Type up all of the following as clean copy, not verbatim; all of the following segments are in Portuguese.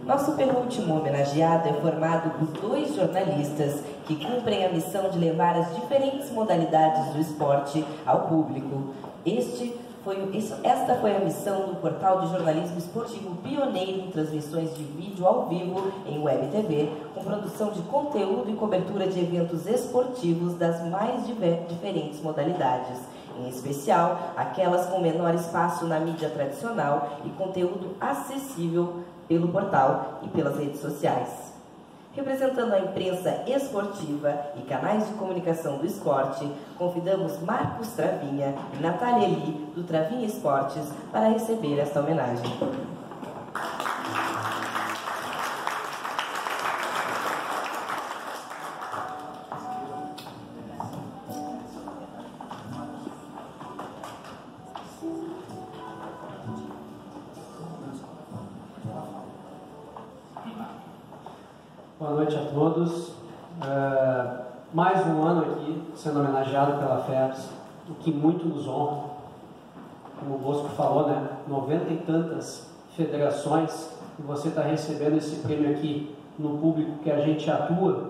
Nosso penúltimo homenageado é formado por 2 jornalistas que cumprem a missão de levar as diferentes modalidades do esporte ao público. Esta foi a missão do portal de jornalismo esportivo pioneiro em transmissões de vídeo ao vivo em Web TV, com produção de conteúdo e cobertura de eventos esportivos das mais diferentes modalidades, em especial aquelas com menor espaço na mídia tradicional e conteúdo acessível pelo portal e pelas redes sociais. Representando a imprensa esportiva e canais de comunicação do esporte, convidamos Marcos Travinha e Natália Eli, do Travinha Esportes, para receber esta homenagem. Boa noite a todos. Mais um ano aqui sendo homenageado pela FERS, o que muito nos honra. Como o Bosco falou, né? 90 e tantas federações, e você está recebendo esse prêmio aqui no público que a gente atua,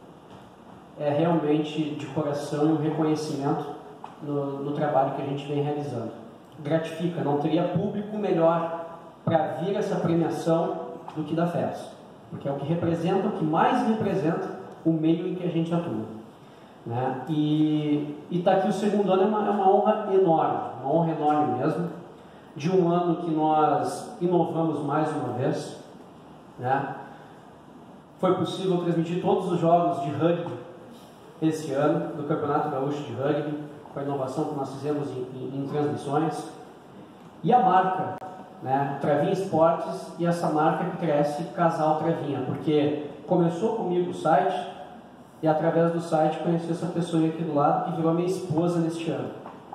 é realmente de coração um reconhecimento no trabalho que a gente vem realizando. Gratifica, não teria público melhor para vir essa premiação do que da FERS. Porque é o que representa, o que mais representa o meio em que a gente atua. Né? E estar aqui o segundo ano é uma honra enorme mesmo, de um ano que nós inovamos mais uma vez. Né? Foi possível transmitir todos os jogos de rugby esse ano, do Campeonato Gaúcho de Rugby, com a inovação que nós fizemos em transmissões. E a marca, né? Travinha Esportes, e essa marca que cresce, Casal Travinha, porque começou comigo o site e através do site conheci essa pessoa aqui do lado que virou a minha esposa neste ano.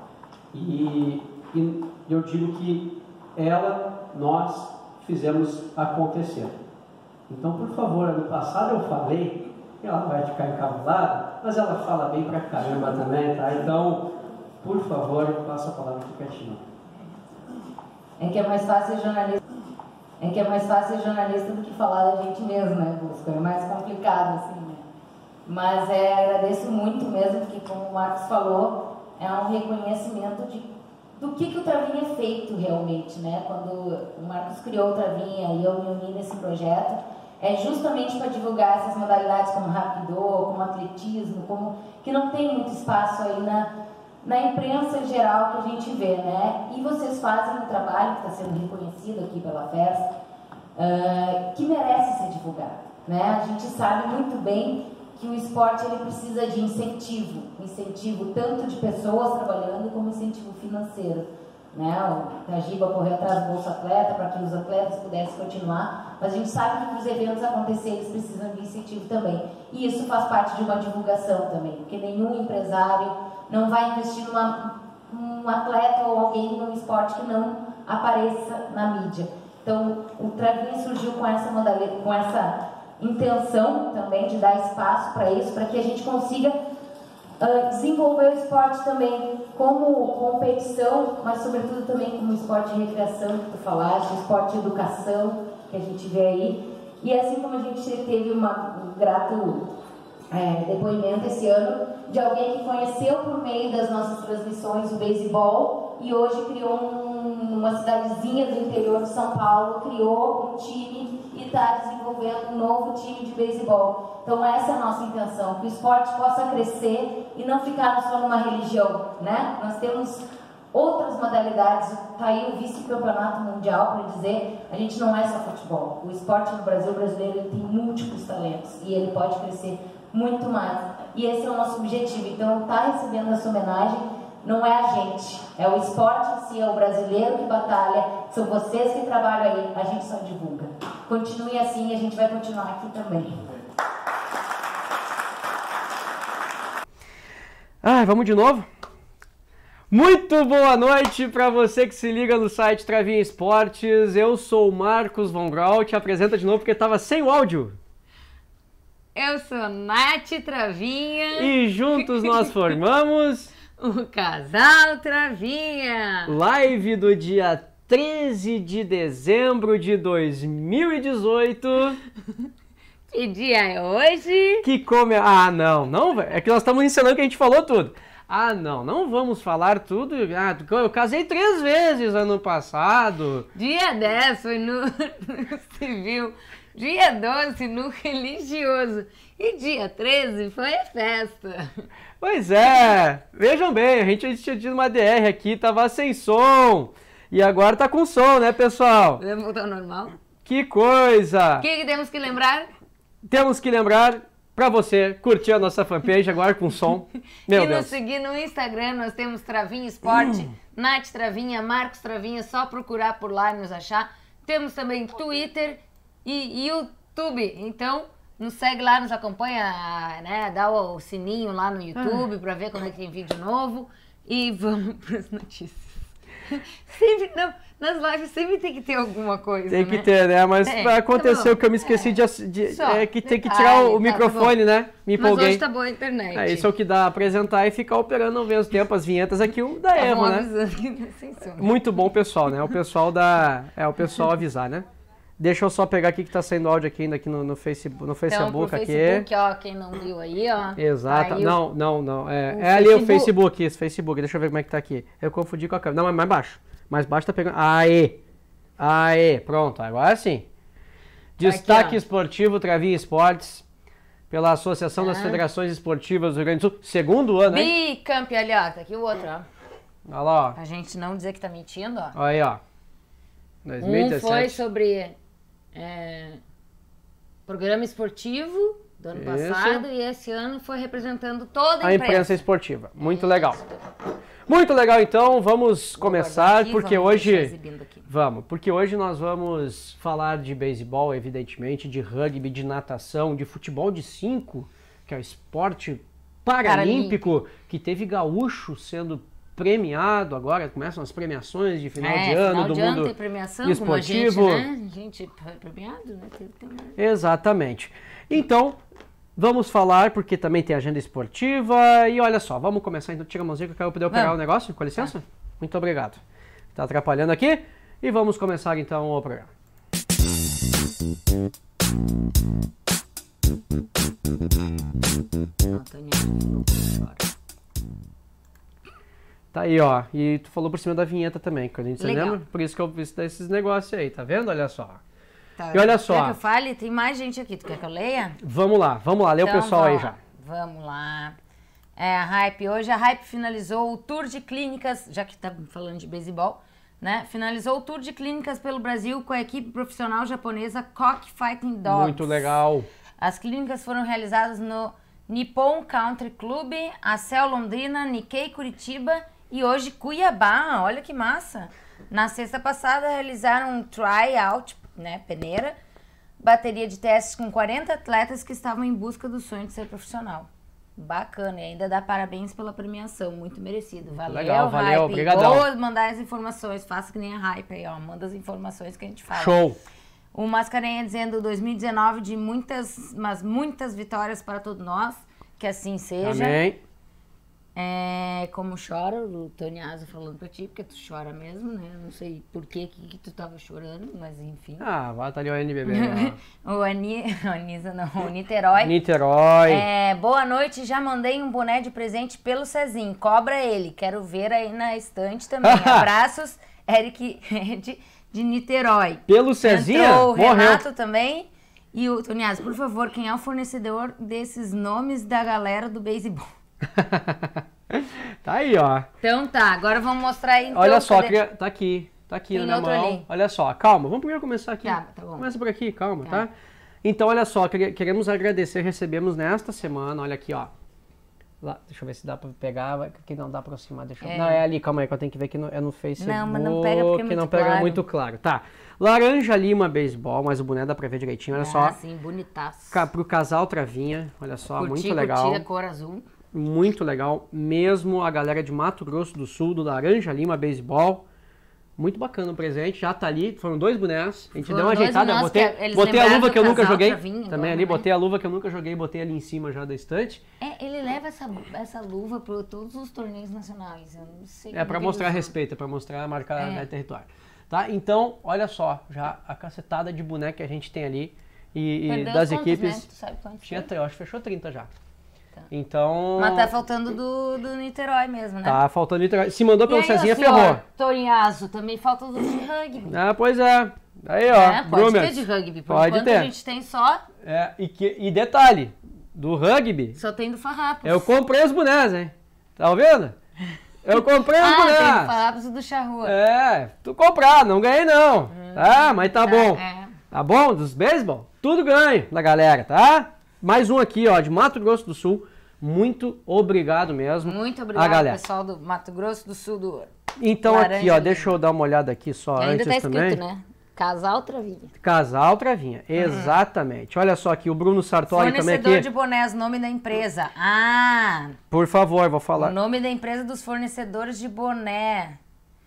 E eu digo que nós fizemos acontecer. Então, por favor, no passado eu falei, ela vai ficar encabulada, mas ela fala bem pra caramba também, tá? Então, por favor, passa a palavra aqui quietinho. É que é mais fácil ser jornalista do que falar da gente mesmo, né, Busco? É mais complicado, assim, né? Mas agradeço muito mesmo, porque, como o Marcos falou, é um reconhecimento do que o Travinha é feito realmente, né? Quando o Marcos criou o Travinha e eu me uni nesse projeto, é justamente para divulgar essas modalidades como Rapido, como atletismo, que não tem muito espaço aí na imprensa em geral que a gente vê, né? E vocês fazem um trabalho que está sendo reconhecido aqui pela FERS, que merece ser divulgado, né? A gente sabe muito bem que o esporte ele precisa de incentivo tanto de pessoas trabalhando como incentivo financeiro, né? O Tajiba correu atrás do Bolsa Atleta para que os atletas pudessem continuar, mas a gente sabe que para os eventos acontecer eles precisam de incentivo também, e isso faz parte de uma divulgação também, porque nenhum empresário não vai investir num atleta ou alguém no esporte que não apareça na mídia. Então, o Travinha surgiu com essa modalidade, com essa intenção também de dar espaço para isso, para que a gente consiga desenvolver o esporte também como competição, mas sobretudo também como esporte de recreação, que tu falaste, esporte de educação, que a gente vê aí. E assim como a gente teve um grato depoimento esse ano de alguém que conheceu por meio das nossas transmissões o beisebol e hoje criou uma cidadezinha do interior de São Paulo, criou um time e está desenvolvendo um novo time de beisebol. Então essa é a nossa intenção, que o esporte possa crescer e não ficar só numa religião, né? Nós temos outras modalidades, está aí o vice-campeonato mundial para dizer, a gente não é só futebol. O esporte no Brasil, o brasileiro, ele tem múltiplos talentos e ele pode crescer muito mais. E esse é o nosso objetivo. Então, tá recebendo essa homenagem não é a gente, é o esporte em si, é o brasileiro que batalha, são vocês que trabalham aí, a gente só divulga. Continue assim e a gente vai continuar aqui também. Vamos de novo? Muito boa noite para você que se liga no site Travinha Esportes. Eu sou o Marcos Von Grau, te apresenta de novo porque estava sem o áudio. Eu sou Nath Travinha. E juntos nós formamos... o Casal Travinha. Live do dia 13 de dezembro de 2018. Que dia é hoje? Que come... Ah, não, é que nós estamos ensinando que a gente falou tudo. Ah, não vamos falar tudo. Ah, eu casei 3 vezes ano passado. Dia 10 foi no civil, dia 12 no religioso e dia 13 foi a festa. Pois é, vejam bem, a gente tinha tido uma DR aqui, tava sem som. E agora tá com som, né, pessoal? Vamos voltar ao normal? Que coisa! O que temos que lembrar? Temos que lembrar pra você curtir a nossa fanpage agora com som. Meu e Deus. nos seguir no Instagram, nós temos Travinha Esporte, Nath Travinha, Marcos Travinha, só procurar por lá e nos achar. Temos também Twitter e YouTube, então nos segue lá, nos acompanha, né, dá o sininho lá no YouTube pra ver quando é que tem vídeo novo e vamos pras notícias. Sempre, não, nas lives sempre tem que ter alguma coisa, Tem que ter, né? Mas aconteceu que eu me esqueci que tem que tirar o microfone, né? Me empolguei. Mas hoje tá boa a internet. Isso é o que dá apresentar e ficar operando ao mesmo tempo as vinhetas aqui, dá erro, né? Muito bom, pessoal, né? O pessoal o pessoal avisar, né? Deixa eu só pegar aqui que tá saindo áudio aqui ainda aqui no Facebook, então, aqui. Facebook, ó, quem não viu aí, ó. Exato. Aí não. É ali o Facebook, isso, Facebook. Deixa eu ver como é que tá aqui. Eu confundi com a câmera. Não, mas mais baixo. Mais baixo tá pegando. Aê, pronto, agora sim. Destaque aqui, esportivo Travinha Esportes, pela Associação das Federações Esportivas do Rio Grande do Sul. Segundo ano, hein? Bicampeão, ali, ó. Tá aqui o outro, ó. Olha lá, ó. Pra gente não dizer que tá mentindo, ó. Olha aí, ó. 2017. Foi sobre programa esportivo do ano passado e esse ano foi representando toda a imprensa esportiva. Muito legal. Muito legal, então vamos começar porque hoje nós vamos falar de beisebol, evidentemente, de rugby, de natação, de futebol de 5, que é o esporte paralímpico, que teve gaúcho sendo premiado agora, começam as premiações de final de ano do mundo tem premiação, esportivo. Como a gente, né? Gente premiado, né? Exatamente. Então, vamos falar, porque também tem agenda esportiva, e olha só, vamos começar, então tira a mãozinha que eu quero poder operar o negócio, com licença? Muito obrigado. Tá atrapalhando aqui, e vamos começar então o programa. Tá aí, ó. E tu falou por cima da vinheta também, que a gente lembra? Por isso que eu fiz desses negócios aí, tá vendo? Olha só. Tá, e olha só. Quer que eu fale? Tem mais gente aqui. Tu quer que eu leia? Vamos lá, lê então, o pessoal aí já. Vamos lá. A Hype, hoje a Hype finalizou o tour de clínicas, já que tá falando de beisebol, né? Finalizou o tour de clínicas pelo Brasil com a equipe profissional japonesa Cockfighting Dogs. Muito legal. As clínicas foram realizadas no Nippon Country Club, a Cell Londrina, Nikkei Curitiba e hoje Cuiabá. Olha que massa! Na sexta passada realizaram um try-out, né, peneira, bateria de testes com 40 atletas que estavam em busca do sonho de ser profissional. Bacana, e ainda dá parabéns pela premiação, muito merecido. Valeu, legal, valeu, Hype. obrigadão. Vou mandar as informações, faça que nem a Hype aí, ó, manda as informações que a gente fala. Show! O Mascarenha dizendo 2019 de muitas vitórias para todos nós, que assim seja. Amém. Como chora, o Toniazo falando pra ti, porque tu chora mesmo, né? Eu não sei por que tu tava chorando, mas enfim. Vai tá ali o NBB. O Niterói. Niterói. Boa noite, já mandei um boné de presente pelo Cezinho, cobra ele, quero ver aí na estante também. Abraços, Eric de Niterói. Pelo Cezinha? Entrou o Renato também. E o Toniazo, por favor, quem é o fornecedor desses nomes da galera do beisebol? Tá aí, ó. Então tá, agora vamos mostrar aí. Então, olha só, tá aqui na minha mão. Ali. Olha só, calma, vamos primeiro começar aqui. Tá bom. Começa por aqui, calma, tá? Então, olha só, queremos agradecer, recebemos nesta semana, olha aqui, ó. Lá, deixa eu ver se dá pra pegar, aqui não dá pra aproximar, Não, é ali, calma aí, que eu tenho que ver que é no Facebook. Não, mas não pega porque é muito não pega claro. muito claro. Tá, Laranja Lima Beisebol, mas o boné dá pra ver direitinho, olha só. Sim, bonitaço. Pro casal Travinha, olha só, muito legal. Curti a cor azul. Muito legal, mesmo a galera de Mato Grosso do Sul, do Laranja Lima Beisebol. Muito bacana o presente, já tá ali, foram 2 bonés, a gente deu uma ajeitada, botei a luva que eu nunca joguei, também ali, botei a luva que eu nunca joguei, botei ali em cima já da estante. Ele leva essa luva para todos os torneios nacionais, eu não sei. Pra mostrar respeito, pra mostrar, marcar território. Tá? Então, olha só, já a cacetada de boneco que a gente tem ali e das quantos, equipes. né? Tu sabe quantos Tinha, tem? eu acho que fechou 30 já. Tá. Então. Mas tá faltando do Niterói mesmo, né? Tá faltando literal. Se mandou pelo E aí, Cezinha, o senhor ferrou. Tonhazo, também falta os de rugby. Ah, pois é. Aí, ó. É, pode Brumers. ter de rugby. Por Pode enquanto ter. a gente tem só E detalhe, do rugby, Só tem do Farrapos. eu comprei os bonés, hein? Tá ouvindo? Eu comprei os tem do bonés. Farrapos e do Charrua. É, tu comprar, não ganhei não. Tá, mas tá bom. É. Tá bom? Dos beisebol? Tudo ganho da galera, tá? Mais um aqui, ó, de Mato Grosso do Sul. Muito obrigado mesmo. Muito a obrigado, galera. pessoal do Mato Grosso do Sul do Então Laranja aqui, ó, Lima. deixa eu dar uma olhada aqui só Ainda antes tá escrito, também. né? Casal Travinha. Casal Travinha, exatamente. Olha só aqui, o Bruno Sartori também Fornecedor aqui. de bonés, nome da empresa. Ah, Por favor, vou o falar. nome da empresa dos fornecedores de boné.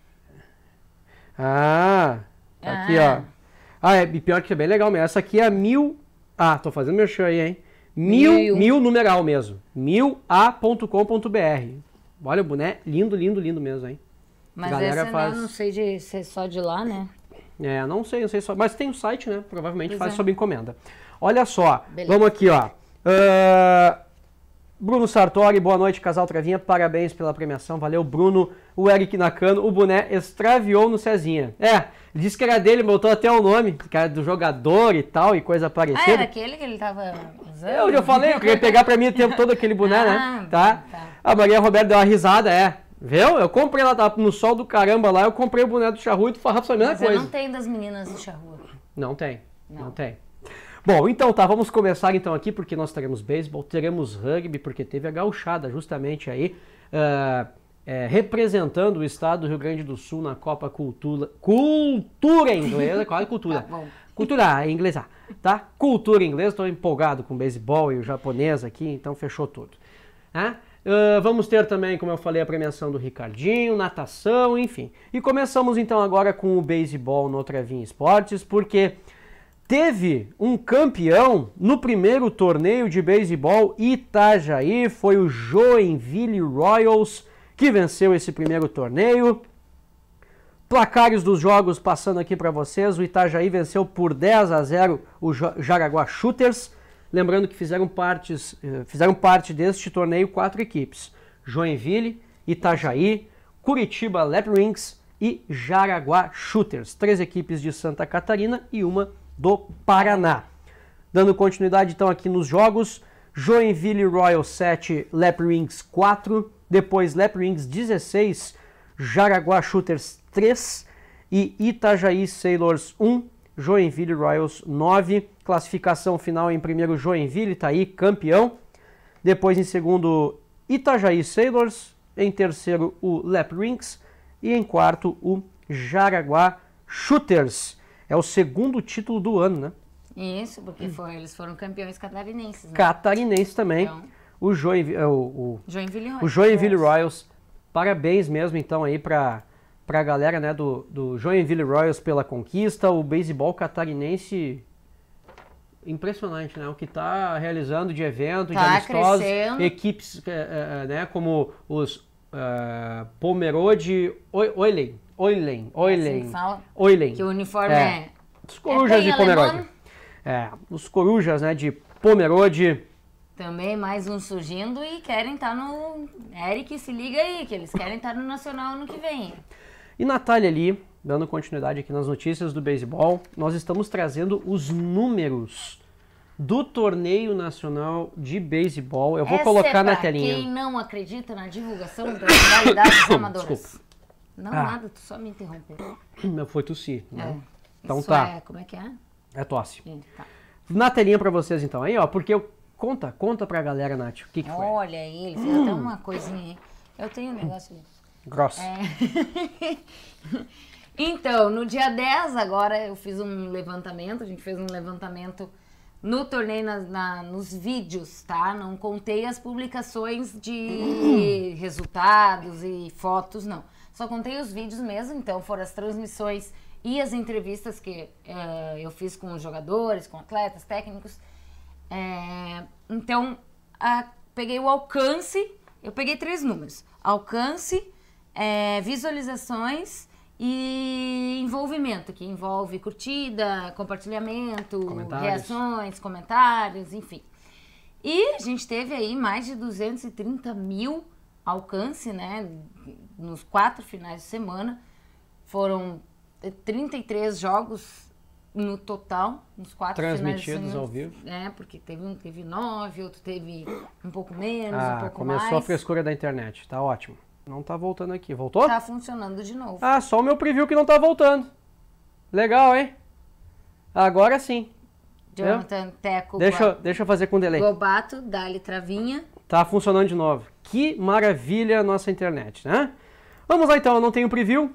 Ah, tá aqui, ó. Ah, e pior que é bem legal mesmo. Essa aqui é a 1000... Ah, tô fazendo meu show aí, hein? 1000 numeral mesmo. 1000a.com.br. Olha o boné, lindo, lindo, lindo mesmo, hein? Mas Galera essa, faz- né, eu não sei de ser só de lá, né? É, não sei só. Mas tem um site, né? Provavelmente Pois faz é. sob encomenda. Olha só, Beleza. vamos aqui, ó. Bruno Sartori, boa noite, Casal Travinha. Parabéns pela premiação. Valeu, Bruno. O Eric Nakano, o boné extraviou no Cezinha. É, disse que era dele, botou até o nome, que era do jogador e tal, e coisa Ah, parecida. era aquele que ele tava usando? Eu já falei, eu queria pegar pra mim o tempo todo aquele boné, né? Tá? tá. A Maria Roberta deu uma risada, Viu? Eu comprei lá, tava no sol do caramba lá, eu comprei o boné do Charrua e do Farrapos, foi a mesma Mas eu coisa. não tenho das meninas do Charrua. Não tem, não Não. tem. Bom, então tá, vamos começar então aqui, porque nós teremos beisebol, teremos rugby, porque teve a gauchada justamente aí, representando o estado do Rio Grande do Sul na Copa Cultura Inglesa, qual é cultura? Tá bom. Cultura inglesa, tá? Cultura inglesa, estou empolgado com o beisebol e o japonês aqui, então fechou tudo. Né? Vamos ter também, como eu falei, a premiação do Ricardinho, natação, enfim. E começamos então agora com o beisebol no Travinha Esportes, porque teve um campeão no primeiro torneio de beisebol Itajaí, foi o Joinville Royals que venceu esse primeiro torneio. Placares dos jogos passando aqui para vocês, o Itajaí venceu por 10-0 o Jaraguá Shooters. Lembrando que fizeram parte deste torneio 4 equipes: Joinville, Itajaí, Curitiba Lapwings e Jaraguá Shooters. 3 equipes de Santa Catarina e uma do Paraná. Dando continuidade então aqui nos jogos: Joinville Royals 7, Lapwings 4, depois Lapwings 16, Jaraguá Shooters 3 e Itajaí Sailors 1, Joinville Royals 9. Classificação final: em primeiro Joinville, tá aí, campeão. Depois em segundo Itajaí Sailors, em terceiro o Lapwings e em quarto o Jaraguá Shooters. É o segundo título do ano, né? Isso, porque eles foram campeões catarinenses, né? Catarinense também. Então, O Joinville Joinville o Joinville Royals. Parabéns mesmo então aí pra galera, né, do Joinville Royals pela conquista. O beisebol catarinense, impressionante, né? O que está realizando de evento, de Tá amistosos, crescendo. equipes né, como os Pomerode, Oilen, assim que fala, Oilen. que o uniforme é... Os corujas de bem Pomerode. alemão. Os corujas, né, de Pomerode. Também mais um surgindo e querem estar no... Eric, se liga aí, que eles querem estar no Nacional ano que vem. E Natália ali, dando continuidade aqui nas notícias do beisebol, nós estamos trazendo os números do torneio nacional de beisebol. Eu vou Essa colocar é na pra telinha. quem não acredita na divulgação das modalidades amadoras. Desculpa. Não, Ah. nada, tu só me interrompeu. Foi tossir, né? É. Então Isso tá. é, como é que é? É tosse. Tá. Na telinha pra vocês então, aí ó, porque conta pra galera, Nath, o que foi? Olha aí, ele fez até uma coisinha aí. Eu tenho um negócio ali. Grosso. Então, no dia 10 agora eu fiz um levantamento, a gente fez um levantamento no torneio, nos vídeos, tá? Não contei as publicações de resultados e fotos, não. Só contei os vídeos mesmo, então foram as transmissões e as entrevistas que eu fiz com os jogadores, com atletas, técnicos. Então, peguei o alcance, eu peguei 3 números: alcance, visualizações E envolvimento, que envolve curtida, compartilhamento, reações, comentários, enfim. E a gente teve aí mais de 230 mil alcance, né? Nos 4 finais de semana. Foram 33 jogos no total, nos 4 finais de semana. Transmitidos ao vivo. Porque teve um que teve 9, outro teve um pouco menos, um pouco começou mais. a frescura da internet, tá ótimo. Não tá voltando aqui, voltou? Tá funcionando de novo. Só o meu preview que não tá voltando. Legal, hein? Agora sim. Jonathan, Teco, deixa eu fazer com delay. Gobato, Dali Travinha. Tá funcionando de novo. Que maravilha a nossa internet, né? Vamos lá então, eu não tenho preview.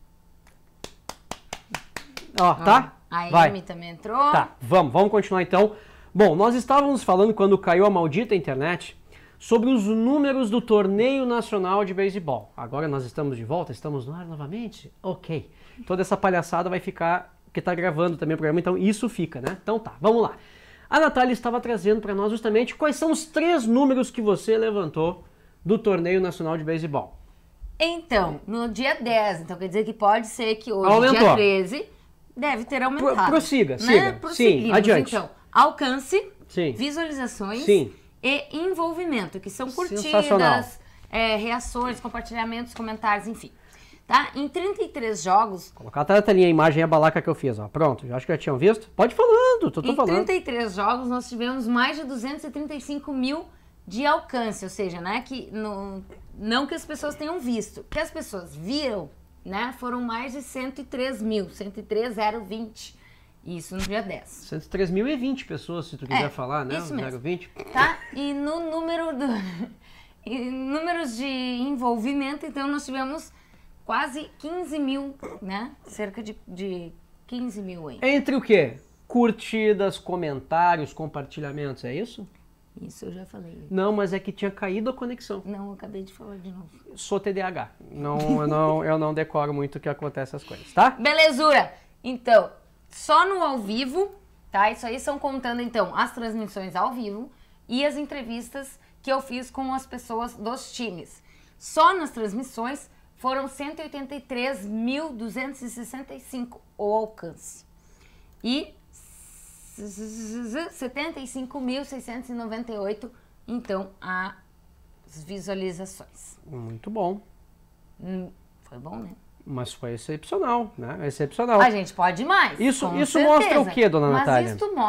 Tá? A Amy também entrou. Tá, vamos continuar então. Bom, nós estávamos falando quando caiu a maldita internet sobre os números do Torneio Nacional de Beisebol. Agora nós estamos de volta, estamos no ar novamente? Ok. Toda essa palhaçada vai ficar, porque tá gravando também o programa, então isso fica, né? Então tá, vamos lá. A Natália estava trazendo para nós justamente quais são os 3 números que você levantou do Torneio Nacional de Beisebol. Então, no dia 10, então quer dizer que pode ser que hoje, Aumentou. dia 13, deve ter aumentado. Prossiga, né? siga. Sim, adiante. Então, alcance, Sim. visualizações Sim. e envolvimento, que são Sensacional. curtidas, reações, compartilhamentos, comentários, enfim. Tá? Em 33 jogos... Colocar até a telinha, a imagem e a balaca que eu fiz, ó. Pronto, acho que já tinham visto. Pode ir falando, tô falando. Em 33 jogos, nós tivemos mais de 235 mil de alcance, ou seja, né, que não que as pessoas tenham visto, que as pessoas viram, né, foram mais de 103 mil, 103,020, isso no dia 10. 103.020 pessoas, se tu quiser falar, né? Isso mesmo. 020. Tá? E no número em números de envolvimento, então nós tivemos quase 15 mil, né, cerca de 15 mil aí. Entre o quê? Curtidas, comentários, compartilhamentos, é isso? Isso eu já falei. Não, mas é que tinha caído a conexão. Não, eu acabei de falar de novo. Sou TDAH. Eu não decoro muito o que acontece as coisas, tá? Belezura! Então, só no ao vivo, tá? Isso aí são contando, então, as transmissões ao vivo e as entrevistas que eu fiz com as pessoas dos times. Só nas transmissões foram 183.265 o alcance. E 75.698, então, as visualizações. Muito bom. Foi bom, né? Mas foi excepcional, né? Excepcional. A gente pode mais. Isso certeza. mostra o quê, dona Natália? Mas isso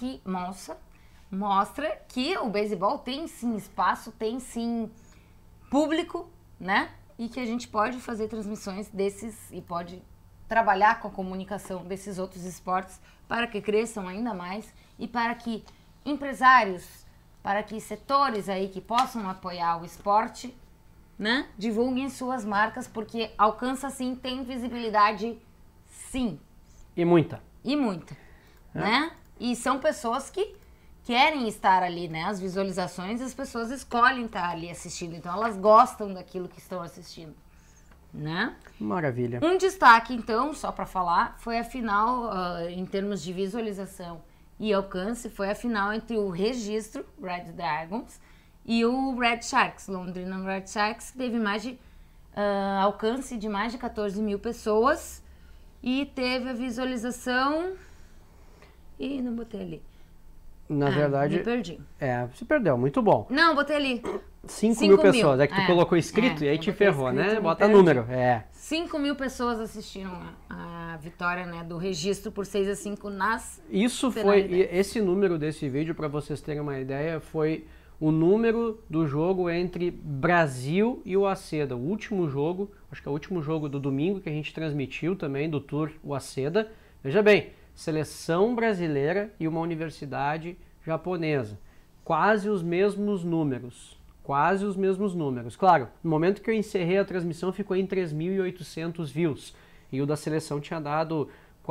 mostra que o beisebol tem sim espaço, tem sim público, né? E que a gente pode fazer transmissões desses e pode trabalhar com a comunicação desses outros esportes para que cresçam ainda mais e para que empresários, para que setores aí que possam apoiar o esporte, né, divulguem suas marcas, porque alcança sim, tem visibilidade sim. E muita. E muita, né? E são pessoas que querem estar ali, né? As visualizações, as pessoas escolhem estar ali assistindo, então elas gostam daquilo que estão assistindo, né? Maravilha. Um destaque, então, só para falar, foi a final, em termos de visualização e alcance, foi a final entre o Registro, Red Dragons, e o Red Sharks, Londrina Red Sharks, que teve mais de alcance de mais de 14 mil pessoas e teve a visualização... Ih, não botei ali. Na verdade... Me perdi. Se perdeu, muito bom. Não, botei ali. 5 mil pessoas, é que tu colocou escrito e aí te ferrou, né? Bota número, 5 mil pessoas assistiram a vitória, né, do Registro por 6-5 nas Isso foi, esse número desse vídeo, para vocês terem uma ideia, foi o número do jogo entre Brasil e o Aceda. O último jogo, acho que é o último jogo do domingo que a gente transmitiu também, do Tour o Aceda. Veja bem, seleção brasileira e uma universidade japonesa. Quase os mesmos números. Quase os mesmos números. Claro, no momento que eu encerrei a transmissão ficou em 3.800 views. E o da seleção tinha dado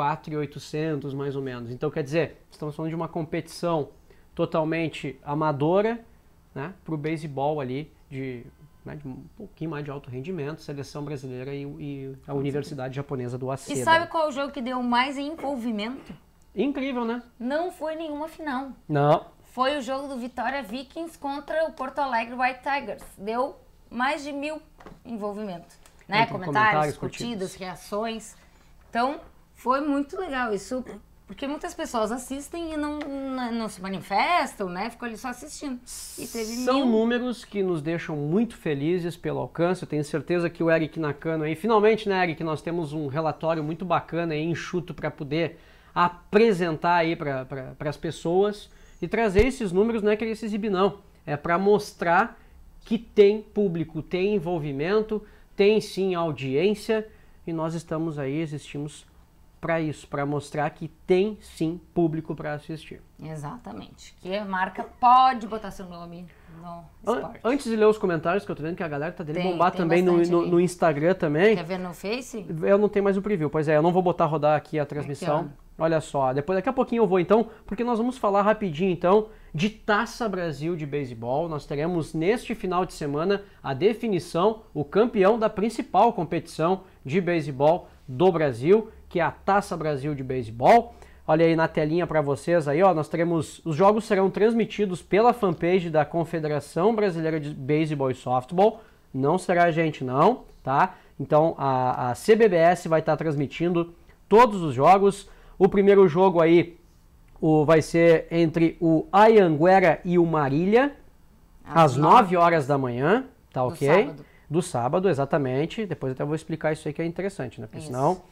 4.800 mais ou menos. Então, quer dizer, estamos falando de uma competição totalmente amadora, né, para o beisebol ali, de um pouquinho mais de alto rendimento, seleção brasileira e a universidade japonesa do Aceda. E sabe qual é o jogo que deu mais envolvimento? Incrível, né? Não foi nenhuma final. Não. Foi o jogo do Vitória Vikings contra o Porto Alegre White Tigers. Deu mais de 1.000 envolvimento. né? Comentários, curtidas, reações. Então, foi muito legal isso, porque muitas pessoas assistem e não se manifestam, né? Ficam ali só assistindo. E teve São números que nos deixam muito felizes pelo alcance. Eu tenho certeza que o Eric Nakano aí, finalmente, né, Eric, nós temos um relatório muito bacana aí, enxuto, para poder apresentar aí para as pessoas e trazer esses números, não é querer se exibir, não. É para mostrar que tem público, tem envolvimento, tem sim audiência e nós estamos aí, existimos para isso, para mostrar que tem sim público para assistir. Exatamente. Que a marca pode botar seu nome no esporte. Antes de ler os comentários, que eu tô vendo que a galera tá dele bombar também no Instagram também. Quer ver no Face? Eu não tenho mais o preview. Pois é, eu não vou botar rodar aqui a transmissão. Aqui, olha só, daqui a pouquinho eu vou então, porque nós vamos falar rapidinho então de Taça Brasil de beisebol. Nós teremos neste final de semana a definição, o campeão da principal competição de beisebol do Brasil, que é a Taça Brasil de beisebol. Olha aí na telinha para vocês aí, ó, nós teremos, os jogos serão transmitidos pela fanpage da Confederação Brasileira de Beisebol e Softball, não será a gente não, tá? Então a CBBS vai estar transmitindo todos os jogos. O primeiro jogo aí vai ser entre o Anhanguera e o Marília, às 9 horas da manhã, tá ok? Sábado. Do sábado, exatamente. Depois até vou explicar isso aí que é interessante, né? Porque senão...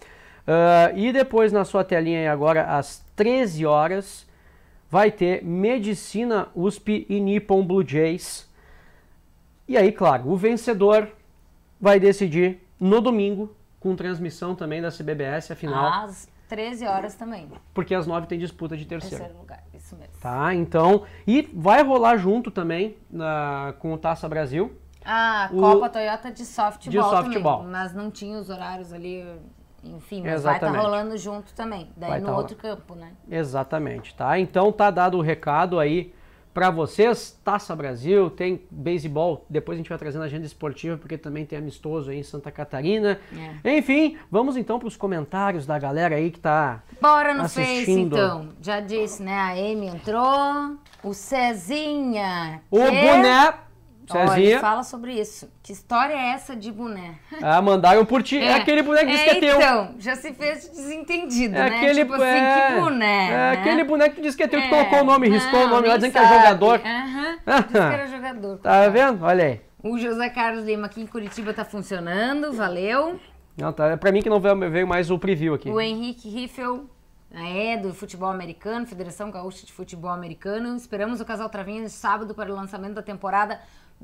e depois na sua telinha aí agora, às 13 horas, vai ter Medicina USP e Nippon Blue Jays. E aí, claro, o vencedor vai decidir no domingo, com transmissão também da CBBS, a final. Às 13 horas também. Porque às 9 tem disputa de terceiro. Lugar, isso mesmo. Tá, então... E vai rolar junto também com o Taça Brasil. Copa Toyota de softball também. Mas não tinha os horários ali... Enfim, mas vai estar rolando junto também, daí no outro campo, né? Exatamente, tá? Então tá dado o recado aí pra vocês, Taça Brasil, tem beisebol, depois a gente vai trazendo a agenda esportiva, porque também tem amistoso aí em Santa Catarina. Enfim, vamos então pros comentários da galera aí que tá Bora no assistindo. Face, então. Já disse, né? A Amy entrou, o Cezinha. O boné... Cezinha. Fala sobre isso. Que história é essa de boné? Mandaram por ti. É aquele boneco que diz que é teu. Então, já se fez desentendido, né? Aquele, tipo assim, que boné. É aquele boneco que diz que é teu, que colocou o nome, riscou o nome lá, dizendo que é jogador. Diz que era jogador. Tá vendo? Olha aí. O José Carlos Lima aqui em Curitiba tá funcionando, valeu. Não, tá. Pra mim que não veio mais o preview aqui. O Henrique Riffel, do futebol americano, Federação Gaúcha de Futebol Americano. Esperamos o Casal Travinhas sábado para o lançamento da temporada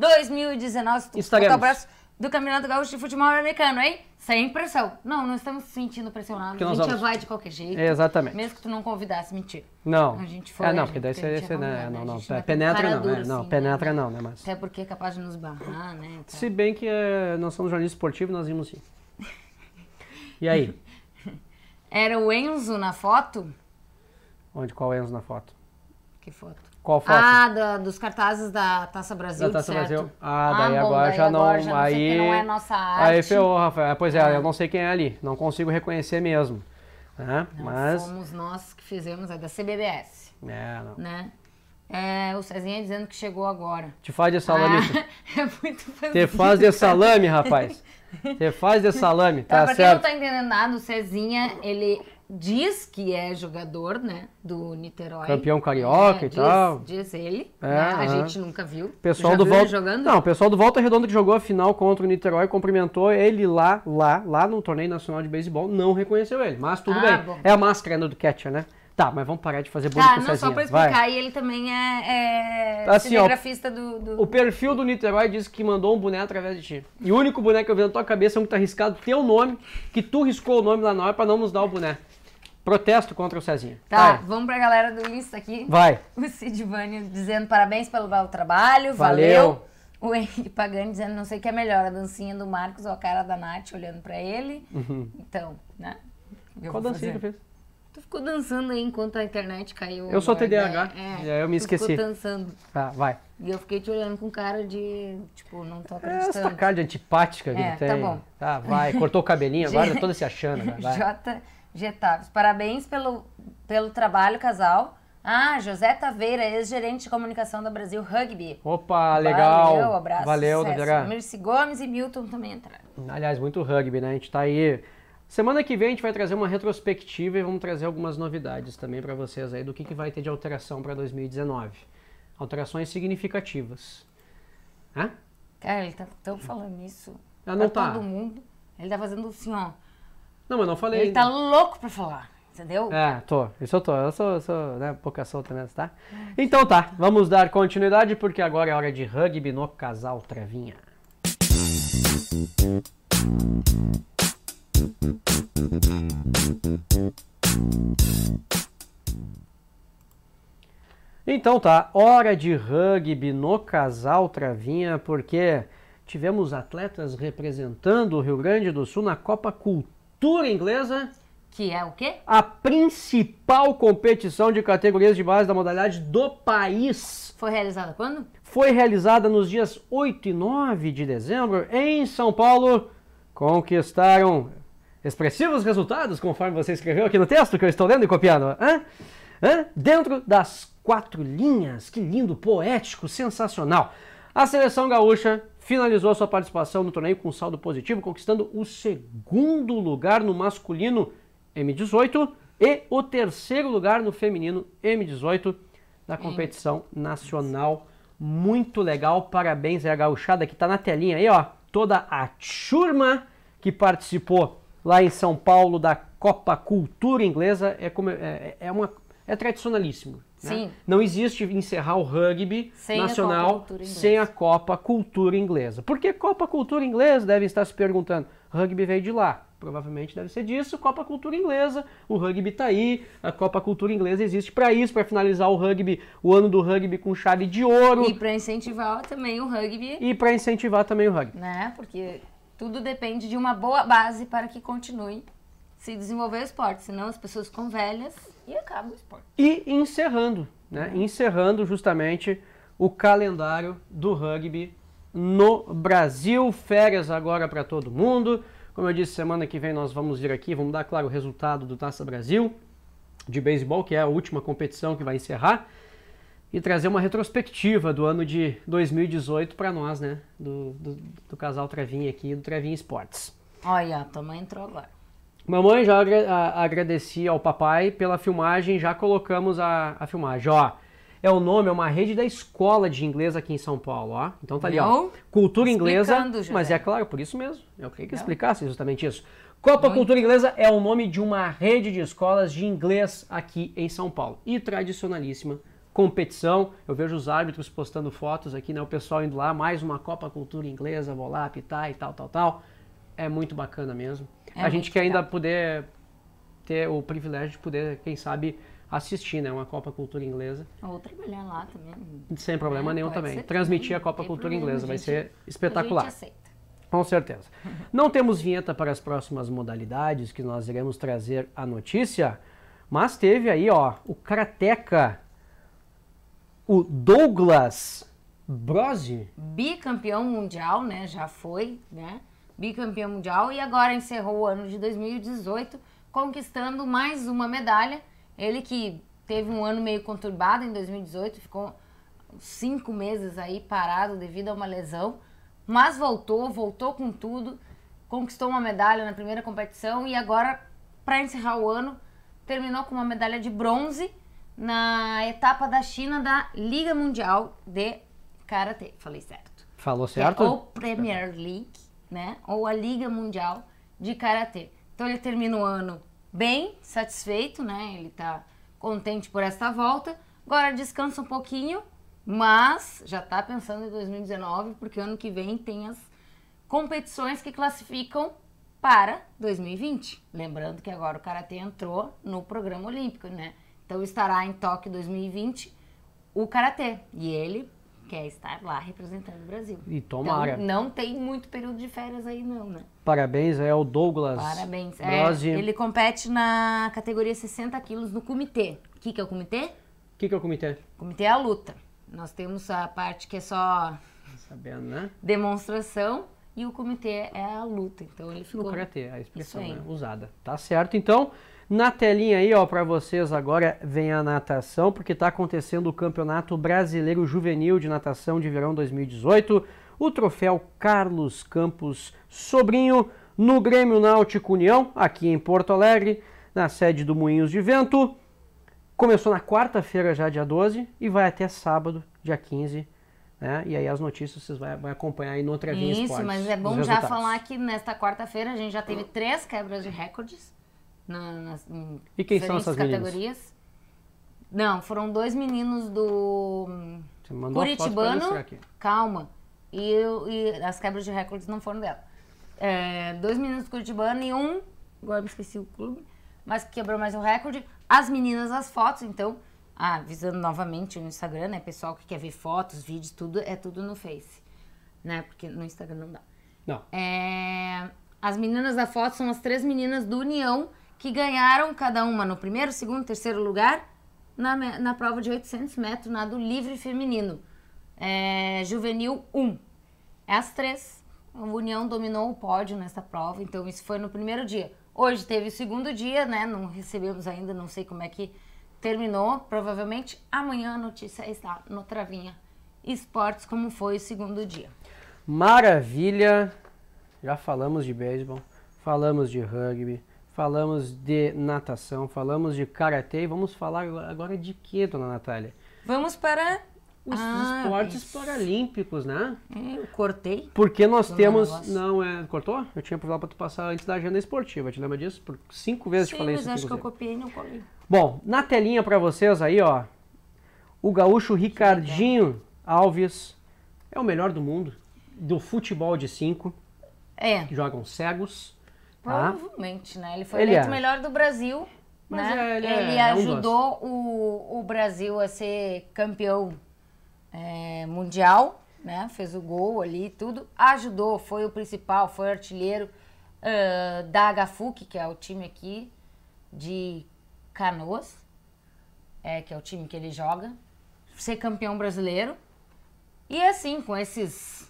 2019, estaremos do Campeonato Gaúcho de Futebol Americano, hein? Sem pressão. Não estamos se sentindo pressionados. A gente já vai de qualquer jeito. Exatamente. Mesmo que tu não convidasse, mentira. Não. A gente foi. Não, porque daí você não, penetra não, não, penetra não, né? Mas... Até porque é capaz de nos barrar, né? Então... Se bem que nós somos jornalistas esportivos, nós vimos sim. E aí? Era o Enzo na foto? Qual Enzo na foto? Que foto? Qual foto? Dos cartazes da Taça Brasil, da Taça certo? Brasil. Daí agora já não... Aí não é nossa arte. Aí ferrou, Rafael. Pois é, eu não sei quem é ali. Não consigo reconhecer mesmo. Mas... Fomos nós que fizemos, é da CBBS. Não. Né? O Cezinha dizendo que chegou agora. Te faz de salame. É muito fácil. Te faz de salame, rapaz. Te faz de salame, tá pra certo. Pra quem não tá entendendo nada, o Cezinha, ele... diz que é jogador, né, do Niterói. Campeão carioca e tal. Diz ele, né? A gente nunca viu. Pessoal do Volta jogando? Não, o pessoal do Volta Redonda que jogou a final contra o Niterói cumprimentou ele lá no torneio nacional de beisebol, não reconheceu ele, mas tudo bem. Bom. É a máscara do catcher, né? Tá, mas vamos parar de fazer bullying com o Cezinha. Só pra explicar, e ele também é assim, cinegrafista do... O perfil do Niterói diz que mandou um boné através de ti. E o único boné que eu vi na tua cabeça é um que tá riscado teu nome, que tu riscou o nome lá na hora pra não nos dar o boné. Protesto contra o Cezinha. Tá, vamos pra galera do Insta aqui. Vai. O Cid Vânio dizendo parabéns pelo trabalho, valeu. O Henrique Pagani dizendo não sei o que é melhor, a dancinha do Marcos ou a cara da Nath olhando pra ele. Então, né? Qual dancinha que fez? Tu ficou dançando aí enquanto a internet caiu. Eu sou TDAH, eu me esqueci. Ficou dançando. Tá, vai. E eu fiquei te olhando com cara de, tipo, não tô acreditando. Essa cara de antipática que ele tem. Tá bom. Tá, vai. Cortou o cabelinho agora, tá todo se achando. Vai. J. Taves, parabéns pelo trabalho, casal. Ah, José Taveira, ex-gerente de comunicação da Brasil Rugby. Opa, legal. Valeu, abraço. Valeu, sucesso. Taveira. Mirce Gomes e Milton também entraram. Aliás, muito rugby, né? A gente tá aí. Semana que vem a gente vai trazer uma retrospectiva e vamos trazer algumas novidades também para vocês aí do que vai ter de alteração para 2019. Alterações significativas. Hã? Cara, ele tá tão falando isso Ah, não pra tá. todo mundo. Ele tá fazendo assim, ó. Não, mas não falei. Ele tá louco pra falar, entendeu? É, tô. Isso eu tô. Eu sou né, pouca solta nessa, tá? Então tá, vamos dar continuidade porque agora é hora de rugby no Casal Travinha. Então tá, hora de rugby no Casal Travinha, porque tivemos atletas representando o Rio Grande do Sul na Copa Cultura Inglesa, Que é o quê? a principal competição de categorias de base da modalidade do país. Foi realizada quando? Foi realizada nos dias 8 e 9 de dezembro em São Paulo. Conquistaram expressivos resultados, conforme você escreveu aqui no texto que eu estou lendo e copiando. Dentro das 4 linhas. Que lindo, poético, sensacional. A seleção gaúcha finalizou sua participação no torneio com saldo positivo, conquistando o 2º lugar no masculino M18 e o 3º lugar no feminino M18 da competição nacional. Muito legal, parabéns a gauchada que está na telinha aí, ó. Toda a turma que participou lá em São Paulo da Copa Cultura Inglesa é tradicionalíssimo. Né? Sim. Não existe encerrar o rugby Sem nacional sem a Copa Cultura Inglesa. Por que Copa Cultura Inglesa? Devem estar se perguntando. Rugby veio de lá. Provavelmente deve ser disso, Copa Cultura Inglesa, o rugby tá aí, a Copa Cultura Inglesa existe para isso, para finalizar o rugby, o ano do rugby com chave de ouro. E para incentivar também o rugby. Né? Porque tudo depende de uma boa base para que continue se desenvolver o esporte, senão as pessoas ficam velhas e acaba o esporte. E encerrando, né? Encerrando justamente o calendário do rugby no Brasil, férias agora para todo mundo. Como eu disse, semana que vem nós vamos vir aqui, vamos dar, claro, o resultado do Taça Brasil de beisebol, que é a última competição que vai encerrar, e trazer uma retrospectiva do ano de 2018 para nós, né? Do Casal Travinha aqui, do Travinha Esportes. Olha, a tua mãe entrou agora. Mamãe, já agradeci ao papai pela filmagem, já colocamos a filmagem, ó. É o nome, é uma rede da escola de inglês aqui em São Paulo, ó. Então tá ali, ó. Cultura Inglesa, mas é claro, por isso mesmo. Eu queria que explicasse justamente isso. Copa Cultura Inglesa é o nome de uma rede de escolas de inglês aqui em São Paulo. E tradicionalíssima competição. Eu vejo os árbitros postando fotos aqui, né? O pessoal indo lá, mais uma Copa Cultura Inglesa, vou lá apitar e tal. É muito bacana mesmo. A gente quer ainda poder ter o privilégio de poder, quem sabe, assistir, né, uma Copa Cultura Inglesa. Ou trabalhar lá também. Sem problema nenhum também. Transmitir a Copa Cultura Inglesa vai ser espetacular. A gente aceita. Com certeza. Não temos vinheta para as próximas modalidades que nós iremos trazer a notícia, mas teve aí, ó, o karateca, o Douglas Brose. Bicampeão mundial, né, já foi, né, bicampeão mundial e agora encerrou o ano de 2018 conquistando mais uma medalha. Ele que teve um ano meio conturbado em 2018, ficou 5 meses aí parado devido a uma lesão, mas voltou com tudo, conquistou uma medalha na primeira competição e agora, para encerrar o ano, terminou com uma medalha de bronze na etapa da China da Liga Mundial de Karatê. Falei certo. Falou certo? Ou Premier League, né? Ou a Liga Mundial de Karatê. Então ele termina o ano bem satisfeito, né? Ele tá contente por esta volta. Agora descansa um pouquinho, mas já tá pensando em 2019, porque ano que vem tem as competições que classificam para 2020. Lembrando que agora o Karatê entrou no programa olímpico, né? Então estará em Tóquio 2020 o Karatê. E ele quer estar lá representando o Brasil. E tomara. Então, não tem muito período de férias aí não, né? Parabéns, é o Douglas. Parabéns. Brose. Ele compete na categoria 60 quilos no comitê. O que é o comitê? O que é o comitê? O comitê é a luta. Nós temos a parte que é só sabendo, né? Demonstração e o comitê é a luta. Então ele ficou... No karatê, a expressão, Isso aí. né, usada. Tá certo, então. Na telinha aí, ó, para vocês agora vem a natação, porque está acontecendo o Campeonato Brasileiro Juvenil de Natação de Verão 2018, o troféu Carlos Campos Sobrinho, no Grêmio Náutico União, aqui em Porto Alegre, na sede do Moinhos de Vento. Começou na quarta-feira já, dia 12, e vai até sábado, dia 15, né? E aí as notícias vocês vão acompanhar aí no Travinha Esportes. Isso, mas é bom já falar que nesta quarta-feira a gente já teve 3 quebras de recordes em e quem são essas categorias. Meninas? Não, foram 2 meninos do Curitibano. Calma. E as quebras de recordes não foram dela. 2 meninos do Curitibano e um, agora me esqueci o clube, mas que quebrou mais o recorde. As meninas, as fotos, então, avisando novamente o Instagram, né? Pessoal que quer ver fotos, vídeos, tudo, é tudo no Face, né? Porque no Instagram não dá. Não. As meninas da foto são as 3 meninas do União que ganharam cada uma no primeiro, segundo, terceiro lugar na prova de 800 metros, nado livre feminino. Juvenil 1. As 3. A União dominou o pódio nessa prova, então isso foi no primeiro dia. Hoje teve o segundo dia, né? Não recebemos ainda, não sei como é que terminou. Provavelmente amanhã a notícia está no Travinha Esportes, como foi o segundo dia. Maravilha! Já falamos de beisebol, falamos de rugby, falamos de natação, falamos de karatê e vamos falar agora de quê, dona Natália? Vamos para os esportes paralímpicos, né? Eu cortei. Porque nós temos... Cortou? Eu tinha falado para tu passar antes da agenda esportiva. Te lembra disso? Por 5 vezes te falei isso. Sim, mas acho que eu copiei e não colei. Bom, na telinha para vocês aí, ó. O gaúcho Ricardinho Alves é o melhor do mundo. Do futebol de 5. Jogam cegos. Provavelmente, né? Ele foi eleito o melhor do Brasil. Mas né? Ele ajudou o Brasil a ser campeão mundial, né? Fez o gol ali e tudo. Ajudou, foi o principal, foi o artilheiro da HFUC, que é o time aqui de Canoas, que é o time que ele joga. Ser campeão brasileiro. E assim, com esses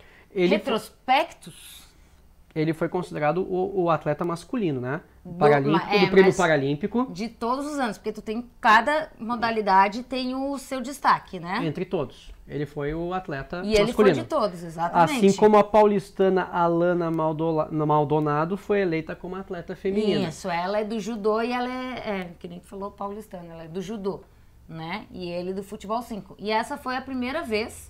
retrospectos... Ele foi considerado o atleta masculino, né? Do prêmio paralímpico. De todos os anos, porque cada modalidade tem o seu destaque, né? Entre todos. Ele foi o atleta masculino. E ele foi de todos, exatamente. Assim como a paulistana Alana Maldonado foi eleita como atleta feminina. Isso, ela é do judô e ela que nem falou paulistana, ela é do judô, né? E ele do futebol 5. E essa foi a primeira vez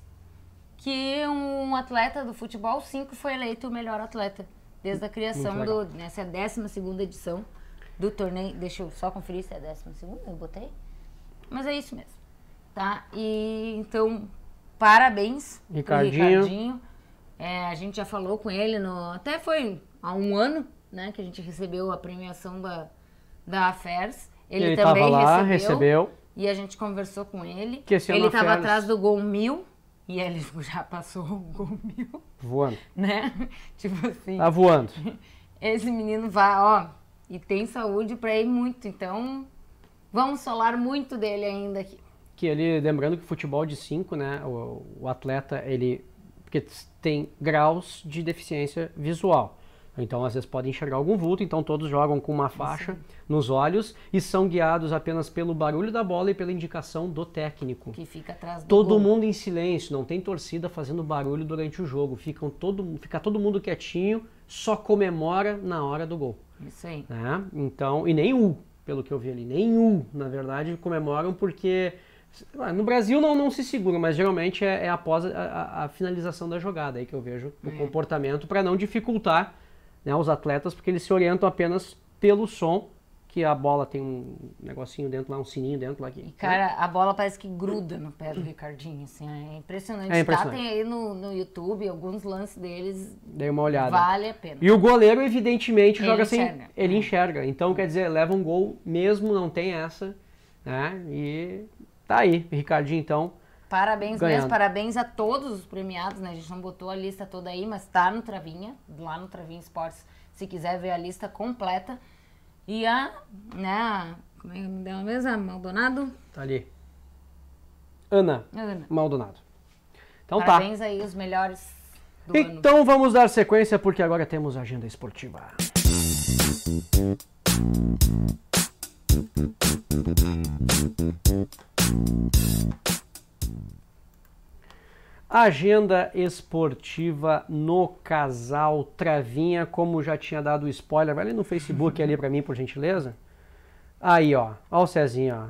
que um atleta do futebol 5 foi eleito o melhor atleta desde a criação essa é a 12ª edição do torneio. Deixa eu só conferir se é a 12ª, eu botei. Mas é isso mesmo, tá? E então, parabéns Ricardinho. A gente já falou com ele, até foi há um ano, né, que a gente recebeu a premiação da AFERS. Ele também recebeu. E a gente conversou com ele. Ele estava atrás do gol 1000. E ele já passou o gol 1000. Voando. Né? Tipo assim. Tá voando. Esse menino vai, e tem saúde pra ir muito. Então, vamos falar muito dele ainda aqui. Lembrando que o futebol de 5, né? O atleta, porque tem graus de deficiência visual. Então, às vezes, pode enxergar algum vulto, então todos jogam com uma faixa nos olhos e são guiados apenas pelo barulho da bola e pela indicação do técnico. Que fica atrás do Todo mundo em silêncio, não tem torcida fazendo barulho durante o jogo. Fica todo mundo quietinho, só comemora na hora do gol. Isso aí. Né? Então, e pelo que eu vi ali, na verdade, comemoram porque... No Brasil não se segura, mas geralmente é após a finalização da jogada aí que eu vejo o comportamento para não dificultar, né, os atletas, porque eles se orientam apenas pelo som, que a bola tem um negocinho dentro lá, um sininho dentro lá. Aqui, cara, a bola parece que gruda no pé do Ricardinho, assim, é impressionante. Tem aí no YouTube alguns lances deles. Dei uma olhada. Vale a pena. E o goleiro, evidentemente, joga sem... Ele enxerga. Então, quer dizer, leva um gol mesmo, não tem essa, né? E tá aí, Ricardinho, então... Parabéns mesmo, parabéns a todos os premiados, né? A gente não botou a lista toda aí, mas tá no Travinha, lá no Travinha Esportes, se quiser ver a lista completa. E como é que me deu a mesa? Maldonado? Tá ali. Ana Maldonado. Então parabéns aí, os melhores do ano. Então vamos dar sequência, porque agora temos a agenda esportiva. Agenda esportiva no Casal Travinha, como já tinha dado o spoiler, vai ali no Facebook ali pra mim, por gentileza. Aí, ó o Cezinho,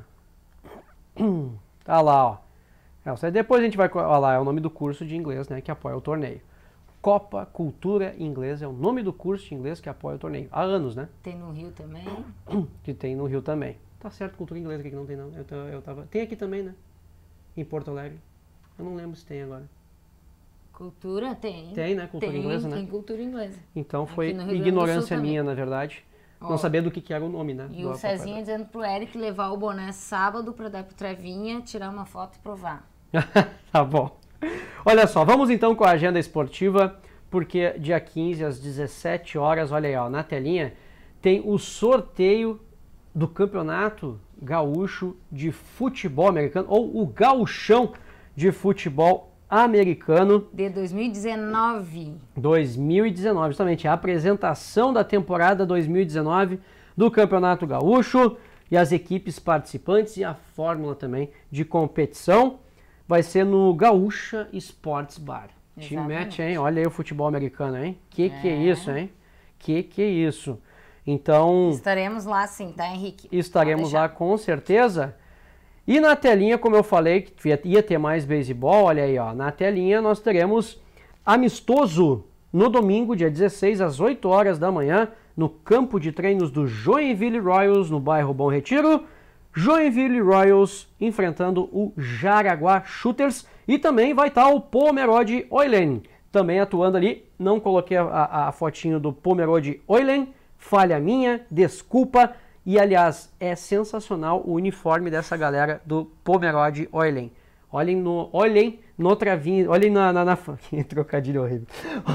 ó. Tá lá, ó. Depois a gente vai, ó lá, é o nome do curso de inglês, né, que apoia o torneio. Copa Cultura Inglesa é o nome do curso de inglês que apoia o torneio. Há anos, né? Tem no Rio também. Que tem no Rio também. Tá certo, cultura inglesa aqui que não tem não. Tem aqui também, né? Em Porto Alegre. Eu não lembro se tem agora. Cultura tem. Tem, né? Cultura inglesa, né? Tem cultura inglesa. Então foi Aqui no Rio Grande do ignorância Sul minha, também. na verdade. Ó, não sabia do que era o nome, né? E o Cezinha dizendo pro Eric levar o boné sábado pra dar pro Travinha, tirar uma foto e provar. Tá bom. Olha só, vamos então com a agenda esportiva, porque dia 15 às 17 horas, olha aí, ó, na telinha, tem o sorteio do Campeonato Gaúcho de Futebol Americano, ou o Gauchão de Futebol Americano. De 2019. 2019, justamente, a apresentação da temporada 2019 do Campeonato Gaúcho e as equipes participantes e a fórmula também de competição vai ser no Gaúcha Sports Bar. Te mete, hein? Olha aí o futebol americano, hein? Que é isso, hein? Que é isso? Então... Estaremos lá sim, tá, Henrique? Estaremos lá com certeza. E na telinha, como eu falei, que ia ter mais beisebol, olha aí, ó. Na telinha nós teremos amistoso no domingo, dia 16, às 8 horas da manhã, no campo de treinos do Joinville Royals, no bairro Bom Retiro. Joinville Royals enfrentando o Jaraguá Shooters. E também vai estar o Pomerode Oilen, também atuando ali. Não coloquei a fotinho do Pomerode Oilen, falha minha, desculpa. E, aliás, é sensacional o uniforme dessa galera do Pomerode Oilen. Olhem no Travinha, olhem na que trocadilho horrível.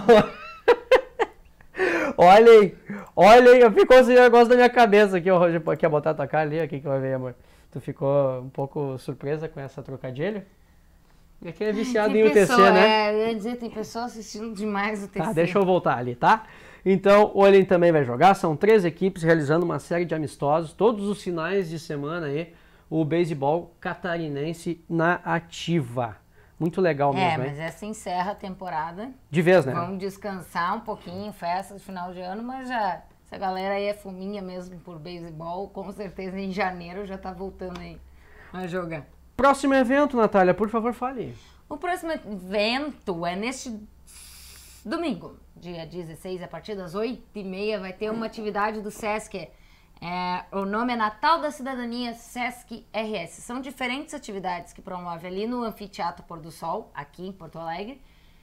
olhem, ficou esse negócio da minha cabeça aqui, Roger, quer botar tua cara ali, aqui que vai ver, amor. Tu ficou um pouco surpresa com essa trocadilho? E aqui é viciado em UTC, né? Eu ia dizer, tem pessoa assistindo demais o UTC. Tá, deixa eu voltar ali, tá? Então, o Oilen também vai jogar, são 3 equipes realizando uma série de amistosos, todos os finais de semana aí, o beisebol catarinense na ativa. Muito legal mesmo, hein? Mas essa encerra a temporada. De vez, né? Vamos descansar um pouquinho, festa de final de ano, mas já, essa galera aí é fominha mesmo por beisebol, com certeza em janeiro já tá voltando aí a jogar. Próximo evento, Natália, por favor, fale. O próximo evento é neste domingo, dia 16, a partir das 8h30, vai ter uma atividade do Sesc. O nome é Natal da Cidadania Sesc RS. São diferentes atividades que promove ali no Anfiteatro Pôr do Sol, aqui em Porto Alegre.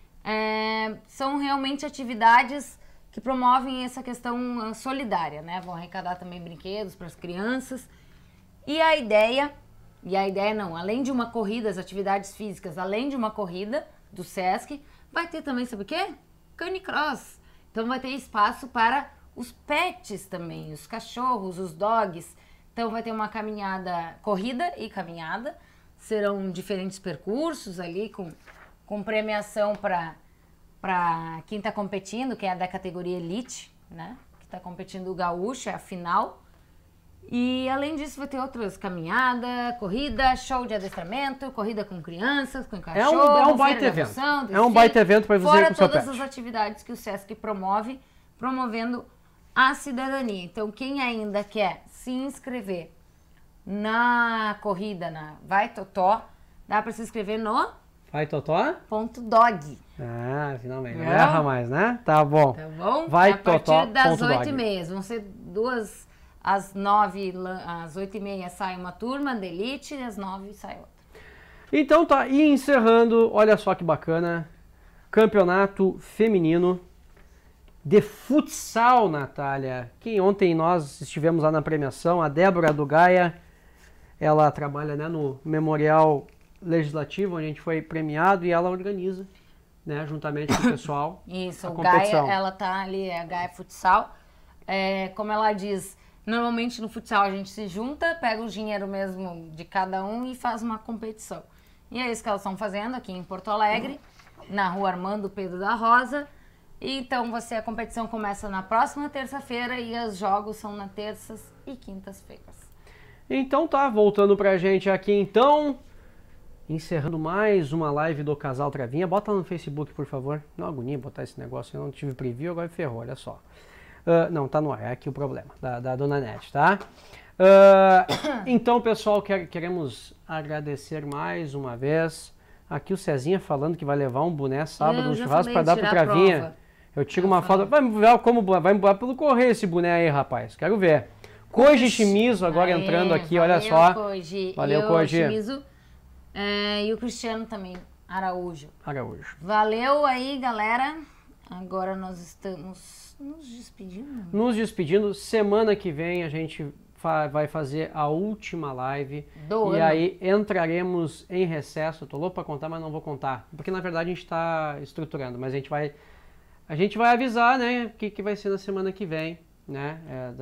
São realmente atividades que promovem essa questão solidária, né? Vão arrecadar também brinquedos para as crianças. E a ideia não, além de uma corrida, as atividades físicas, além de uma corrida do Sesc, vai ter também, sabe o quê? Canicross. Então vai ter espaço para os pets também, os cachorros, os dogs. Então vai ter uma corrida e caminhada. Serão diferentes percursos ali com premiação para quem está competindo, que é da categoria Elite, né? Que está competindo o Gaúcho, é a final. E além disso vai ter outras caminhada, corrida, show de adestramento, corrida com crianças, com cachorro, é um baita evento. Adoção, é um baita evento para você fora com o seu pet. todas as atividades que o Sesc promove, promovendo a cidadania. Então quem ainda quer se inscrever na corrida, na Vai Totó, dá para se inscrever no Vai Totó? .dog. Ah, finalmente. Não erra mais, né? Tá bom. Tá bom? Vai Totó. A partir das 8h30. Vão ser duas, às 8h30 sai uma turma de elite e às 9h sai outra. Então tá, e encerrando, olha só que bacana, campeonato feminino de futsal, Natália. Que ontem nós estivemos lá na premiação, a Débora do Gaia, ela trabalha, né, no Memorial Legislativo, onde a gente foi premiado, e ela organiza, né, juntamente com o pessoal. Isso, a o competição. Gaia, ela tá ali, a Gaia Futsal. Como ela diz, normalmente no futsal a gente se junta, pega o dinheiro mesmo de cada um e faz uma competição. E é isso que elas estão fazendo aqui em Porto Alegre, na rua Armando Pedro da Rosa. Então a competição começa na próxima terça-feira e os jogos são nas terças e quintas-feiras. Então tá, voltando pra gente aqui então, encerrando mais uma live do Casal Travinha. Bota lá no Facebook, por favor. Não, agonia botar esse negócio, eu não tive preview, agora ferrou, olha só. Não, tá no ar, é aqui o problema, da Dona Nete, tá? Então, pessoal, queremos agradecer mais uma vez. Aqui o Cezinha falando que vai levar um boné sábado no churrasco para dar pro Travinha. Eu tiro uma foto. Vai ver como vai embora pelo correio esse boné aí, rapaz. Quero ver. Koji Shimizu agora entrando aqui, olha só. Koji. Valeu, Koji. Shimizu, e o Cristiano também, Araújo. Valeu aí, galera. Agora nós estamos nos despedindo. Nos despedindo. Semana que vem a gente vai fazer a última live do ano. Aí entraremos em recesso. Eu tô louco para contar, mas não vou contar. Porque na verdade a gente está estruturando, mas a gente vai avisar, né, o que vai ser na semana que vem, né?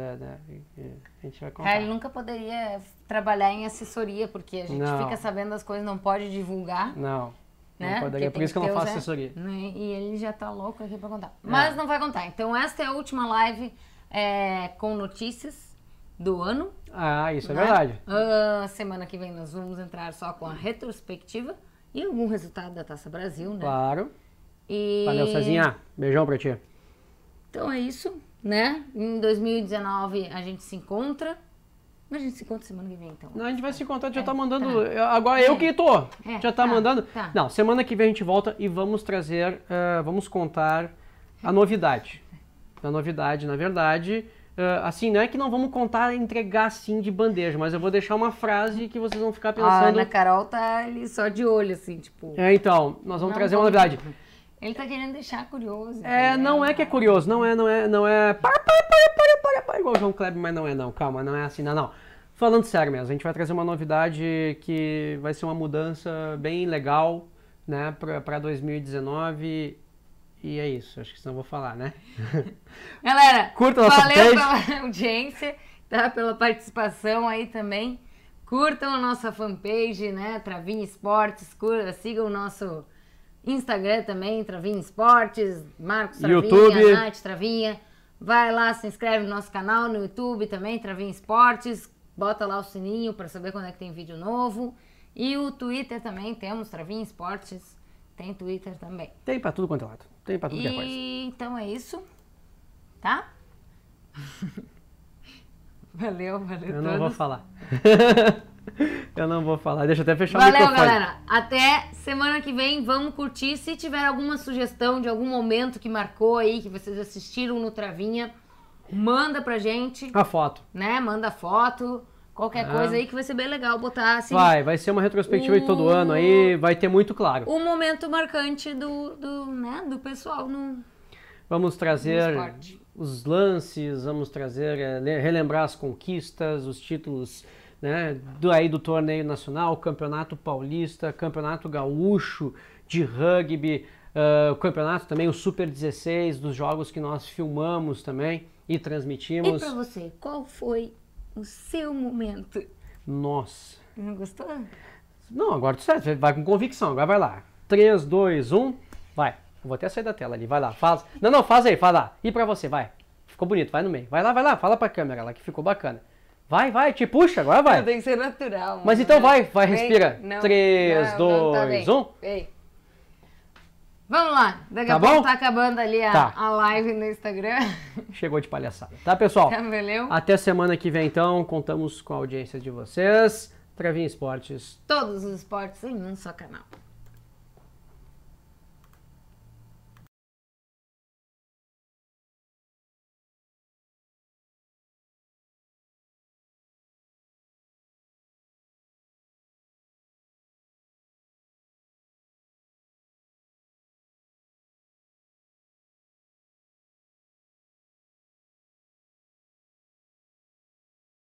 A gente vai contar. Ele nunca poderia trabalhar em assessoria, porque a gente fica sabendo das coisas, não pode divulgar. Não né? poderia, por isso que eu não faço assessoria. Né? E ele já tá louco aqui para contar. Mas não vai contar. Então esta é a última live com notícias do ano. Isso é verdade. Semana que vem nós vamos entrar só com a retrospectiva e algum resultado da Taça Brasil, né? Claro. Valeu, Cezinha. Beijão pra ti. Então é isso, né? Em 2019 a gente se encontra. Mas a gente se encontra semana que vem, então. Não, a gente vai se encontrar, já tá mandando. Agora eu que tô. Já tá mandando. Tá. Não, semana que vem a gente volta e vamos trazer, vamos contar a novidade. A novidade, na verdade. Assim, não é que não vamos contar, entregar assim de bandeja, mas eu vou deixar uma frase que vocês vão ficar pensando. A Ana Carol tá ali só de olho, assim, tipo. Então, nós vamos trazer uma novidade. Ele tá querendo deixar curioso. Não é que é curioso, não é. Para, igual o João Kleber, mas não é não, calma, não é assim, não. Falando sério mesmo, a gente vai trazer uma novidade que vai ser uma mudança bem legal, né, pra 2019. E é isso, acho que senão eu vou falar, né? Galera, curta a nossa valeu pela audiência, tá? Pela participação aí também. Curtam a nossa fanpage, né? Travinha Esportes, sigam o nosso Instagram também, Travinha Esportes, Marcos Travinha, YouTube. Nath Travinha. Vai lá, se inscreve no nosso canal, no YouTube também, Travinha Esportes. Bota lá o sininho para saber quando é que tem vídeo novo. E o Twitter também, temos Travinha Esportes. Tem Twitter também. Tem pra tudo quanto é lado. Tem pra tudo que é coisa. Então é isso. Tá? Valeu Eu todos. não vou falar. Eu não vou falar. Deixa eu até fechar o microfone. microfone. Valeu, galera. Até semana que vem. Vamos curtir. Se tiver alguma sugestão de algum momento que marcou aí, que vocês assistiram no Travinha, manda pra gente. A foto. Né? Manda foto. Qualquer coisa aí que vai ser bem legal botar assim. Vai ser uma retrospectiva de todo ano aí, vai ter muito claro. O momento marcante do pessoal no. Vamos trazer os lances, vamos trazer, relembrar as conquistas, os títulos, né, do torneio nacional, campeonato paulista, campeonato gaúcho de rugby, o campeonato também, o Super 16, dos jogos que nós filmamos também e transmitimos. E pra você, qual foi o seu momento? Nossa. Não gostou? Não, agora tu sabe, vai com convicção, agora vai lá. 3, 2, 1, vai. Eu vou até sair da tela ali, vai lá, faz. Não, faz aí, faz lá. E pra você, vai. Ficou bonito, vai no meio. Vai lá, fala pra câmera lá que ficou bacana. Vai, te puxa, agora vai. Tem que ser natural. Mas então vai, respira. 3, 2, 1. Vamos lá, daqui a pouco tá acabando ali a live no Instagram. Chegou de palhaçada. Tá, pessoal? Valeu. Até semana que vem, então. Contamos com a audiência de vocês. Travinha Esportes. Todos os esportes em um só canal.